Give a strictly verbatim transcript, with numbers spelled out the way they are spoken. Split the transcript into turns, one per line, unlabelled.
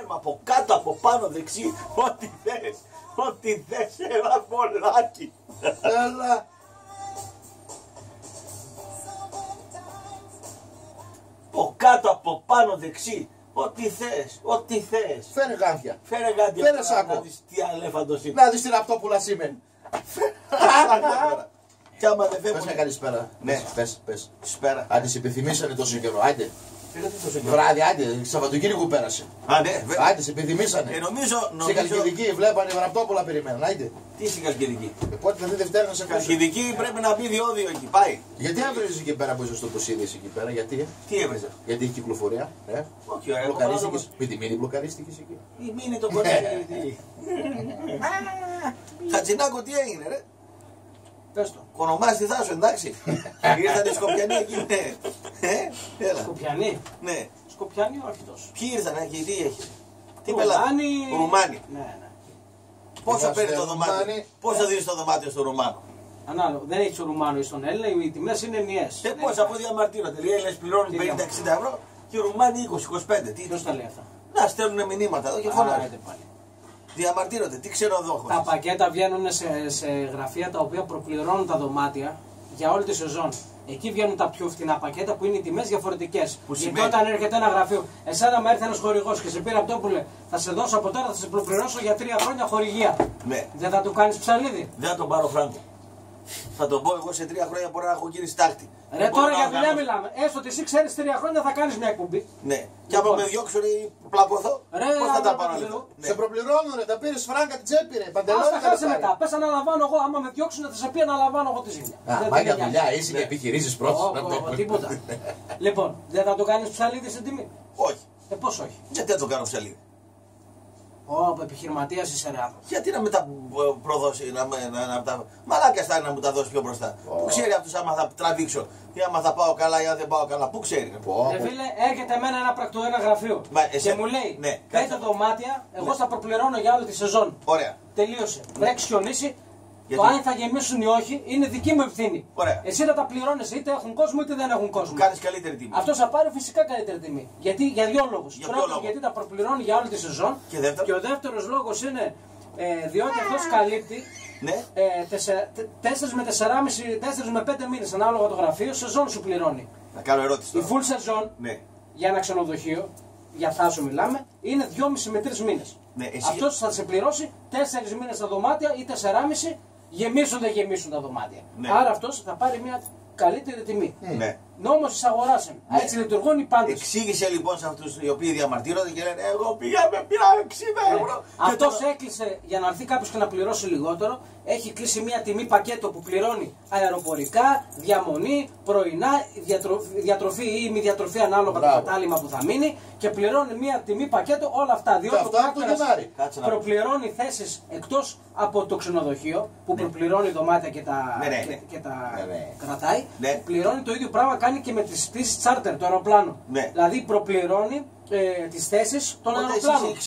τέρμα, από κάτω, από πάνω, δεξί, ό,τι θες, ό,τι θες, έλα μωράκι.
Έλα.
Από κάτω, από πάνω, δεξί, ό,τι θες, ό,τι θες.
Φέρε γάντια.
Φέρε γάντια.
Φέρε σάκο.
Να δεις τι αλέφαντος είναι.
Να δεις την αυτόπουλα σήμεν.
Κι άμα δεν
Πες
φεύγουν.
μια καλησπέρα.
Ναι.
Πες, πες.
Σπέρα.
Άντε, σε επιθυμήσανε τόσο καιρό. Άντε.
Πήρατε τόσο καιρό.
Βράδυ, άντε. Σαββατοκύριακο πέρασε.
Α, ναι, βέβαια.
Άντε, σε επιθυμήσανε.
Ε, νομίζω,
Σε
νομίζω...
Καλκιδική βλέπανε γραπτόπουλα περιμέναν. Άντε.
Τι στην Καλκιδική.
Πότε θα δει Δευτέρα να σε ακούσω.
Καλκιδική πρέπει να μπει διόδιο εκεί, πάει.
Γιατί έβριζε εκεί πέρα που είσαι στο Ποσίδης εκεί πέρα, γιατί.
Τι έβριζε.
Γιατί έχει κυκλοφορία. Ε.
Όχι, ωραία.
Μπλοκαρίστηκες. Με τη μήνυ μπλοκαρίστηκες εκεί.
Η μήνυ το κορίτσι. Χατζινάκο, τι έγινε, ρε.
Πες το.
Κονομάς τη θάσου, εντάξει. Ήρθαν οι Σκοπιανοί εκεί, ναι. Ε, έλα.
Σκοπιανή.
Ναι.
Σκοπιανή ο αρχιτός.
Ποιοι ήρθαν εκεί, τι έχει. Τι
Ρουμάνοι.
Ρουμάνοι.
Ναι, ναι.
Πόσο
Είμαστε
παίρνει το δωμάτιο.
Ρουμάνοι.
Πόσο δίνει το δωμάτιο στο Ρουμάνο.
Ανάλογα. Δεν έχει ο Ρουμάνο ή στον Έλληνα, οι τιμές είναι ενιαίες.
Ε, πώς από διαμαρτύρονται. Οι Έλληνες πληρώνουν
Τι
πενήντα εξήντα ευρώ και οι Ρουμάνοι είκοσι είκοσι πέντε. Τι
Ποιος τα λέει αυτά.
να στέλνουν μηνύματα εδώ και
Α,
φωνάζουν.
άντε πάλι.
Διαμαρτύρονται. Τι ξενοδόχος.
Τα πακέτα βγαίνουν σε, σε γραφεία τα οποία προπληρώνουν τα δωμάτια για όλη τη σεζόν. Εκεί βγαίνουν τα πιο φθηνά πακέτα που είναι οι τιμές διαφορετικές.
Που
Γιατί
σημαίνει...
όταν έρχεται ένα γραφείο, εσένα με έρθει ένας χορηγός και σε πήρε αυτό που λέει, θα σε δώσω από τώρα, θα σε προπληρώσω για τρία χρόνια χορηγία.
Ναι.
Δεν θα του κάνεις ψαλίδι.
Δεν θα τον πάρω φράγκο. Θα τον πω εγώ σε τρία χρόνια μπορεί να έχω γίνει στάχτη.
Ρε τώρα για δουλειά μιλάμε. Έστω ότι εσύ ξέρεις τρία χρόνια θα κάνεις μια εκπομπή.
Ναι. Και άμα με διώξουν ή πλακωθώ,
Ρε,
πώς θα
άμα
τα πάρω
δεν
λεφτά. Ναι.
Σε προπληρώνουν, τα πήρε φράγκα την τσέπη, ρε.
Ας
Παντελόνι.
τα χάσει μετά. Πες αναλαμβάνω εγώ. Άμα με διώξουν θα σε πει αναλαμβάνω εγώ τη ζημιά.
Α,
Δεν
πάει για
την
δουλειά,
νοιάζει.
είσαι και επιχειρήσεις πρώτος.
Ω, ω, ω, Τίποτα. Λοιπόν, δεν θα το κάνεις ψαλίδι στην τιμή.
Όχι.
Ε, πώς όχι.
Γιατί να το κάνω ψαλίδι.
Ω, επιχειρηματίας είσαι ρε άνθρωπο.
Γιατί να με τα προδώσει, να, με- να, να τα. Μαλάκα θα είναι να μου τα δώσει πιο μπροστά. Πού ξέρει αυτό άμα θα τραβήξω ή άμα θα πάω καλά ή αν δεν πάω καλά. Πού ξέρει.
Ρε φίλε, έρχεται εμένα ένα πρακτορείο, ένα γραφείο
Μα,
και
εσέ-
μου λέει
ναι,
πέντε
κάτσε.
δωμάτια, εγώ θα προπληρώνω για όλη τη σεζόν.
Ωραία.
Τελείωσε. Βρέξει χιονίσει.
Γιατί?
Το αν θα γεμίσουν ή όχι είναι δική μου ευθύνη.
Ωραία.
Εσύ θα τα πληρώνεις είτε έχουν κόσμο είτε δεν έχουν κόσμο.
Κάνει καλύτερη τιμή.
Αυτό θα πάρει φυσικά καλύτερη τιμή. Γιατί, για δύο λόγους.
Για ποιο
Πρώτον,
λόγο?
γιατί τα προπληρώνει για όλη τη σεζόν.
Και δεύτερον?
Και ο δεύτερος λόγος είναι ε, διότι αυτός καλύπτει
Ναι.
ε, τέσσερα με τεσσεράμισι, τέσσερα με πέντε μήνες ανάλογα το γραφείο, σεζόν σου πληρώνει.
Να κάνω ερώτηση.
Η
Τώρα.
full σεζόν
Ναι.
για ένα ξενοδοχείο, για θάσο μιλάμε, είναι δυόμισι με τρεις μήνες.
Ναι, εσύ-
Αυτός θα σε πληρώσει τέσσερις μήνες τα δωμάτια ή τεσσεράμισι, γεμίσουν δεν γεμίσουν τα δωμάτια.
Ναι.
Άρα αυτός θα πάρει μια καλύτερη τιμή.
Ναι.
Νόμος της αγοράς είναι.
Ναι.
Έτσι λειτουργούν οι πάντες.
Εξήγησε λοιπόν σε αυτούς οι οποίοι διαμαρτύρονται και λένε εγώ πήγα με πήρα εξήντα ευρώ. Και
Αυτό
τώρα-
έκλεισε για να έρθει κάποιο και να πληρώσει λιγότερο. Έχει κλείσει μια τιμή πακέτο που πληρώνει αεροπορικά, διαμονή, πρωινά, διατρο- διατροφή ή μη διατροφή ανάλογα το
Μπράβο.
κατάλημα που θα μείνει και πληρώνει μια τιμή πακέτο όλα αυτά. Διότι
αυτά
ο
από το
πράκτορας
Γενάρη.
Κάτσε να
προπληρώνει θέσεις εκτός από το ξενοδοχείο που προπληρώνει δωμάτια και τα,
Ναι, ναι,
και,
ναι.
και τα
Ναι, ναι.
κρατάει.
Ναι.
Πληρώνει το ίδιο πράγμα κάνει και με τις πτήσεις charter, το αεροπλάνο.
Ναι.
Δηλαδή προπληρώνει ε, τις θέσεις των
Οπότε
αεροπλάνων.
εσείς